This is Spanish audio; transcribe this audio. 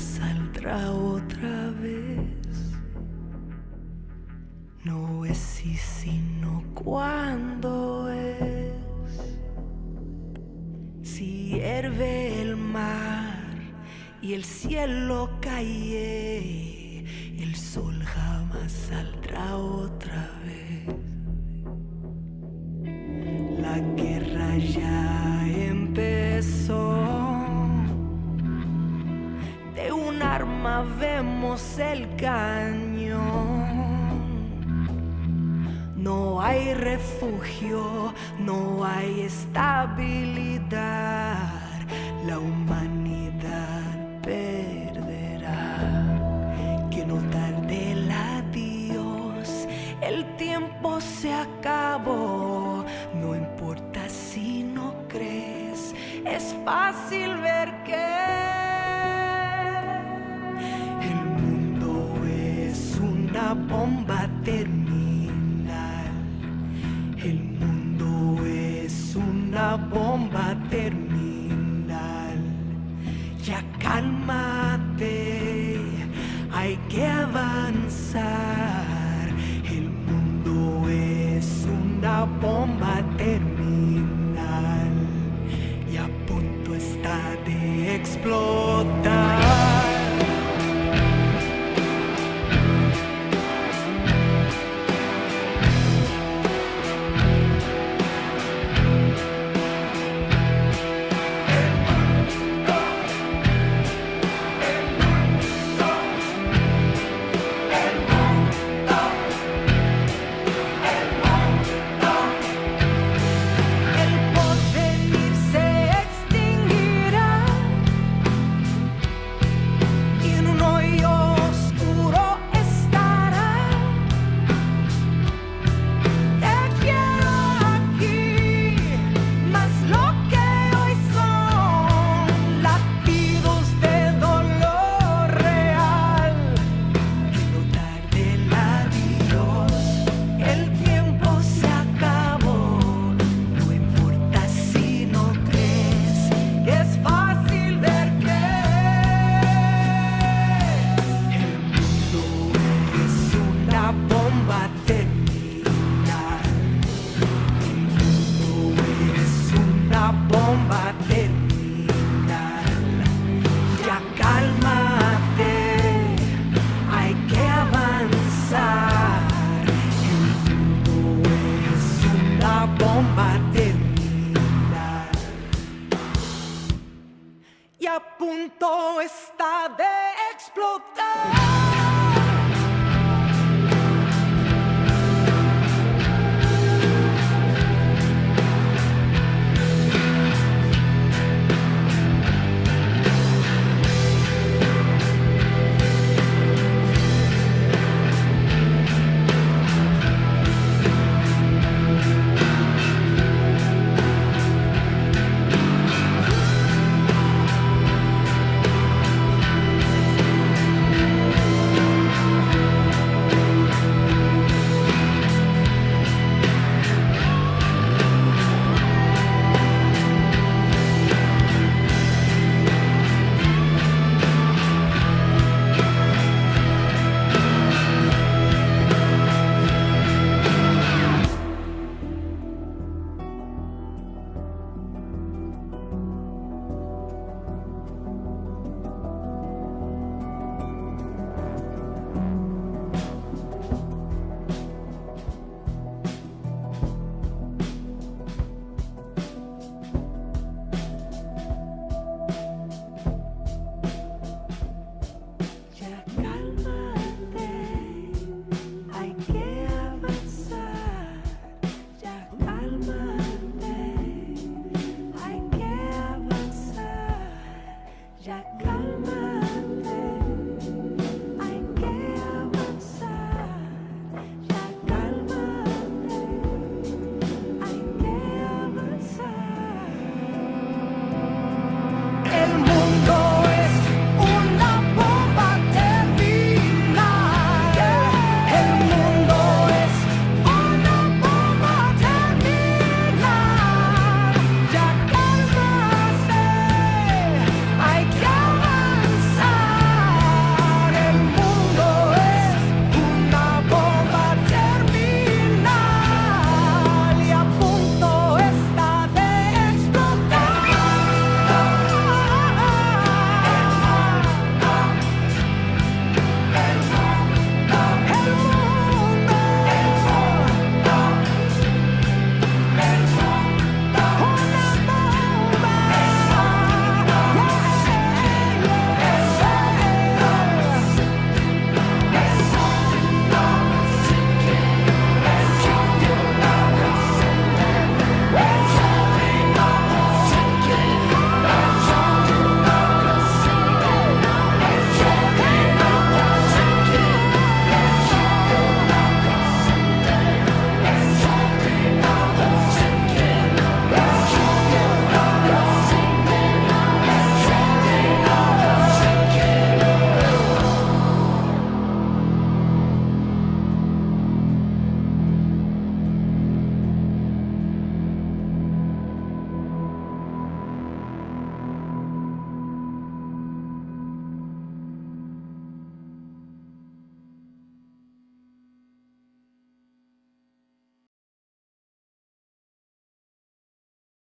saldrá otra vez. No es si, sino cuándo es. Si hierve el mar y el cielo cae, el sol jamás saldrá otra vez. La guerra ya empezó. De un arma vemos el cañón. No hay refugio, no hay estabilidad. La humanidad perderá. Que no tarde el adiós, el tiempo se acabó. No importa si no crees, es fácil ver que el mundo es una bomba terminal. El mundo es una bomba terminal. Ya cálmate, hay que avanzar. El mundo es una bomba terminal y a punto está de explotar. Bomba terminal, ya cálmate, hay que avanzar. El mundo es una bomba terminal y a punto está de explotar.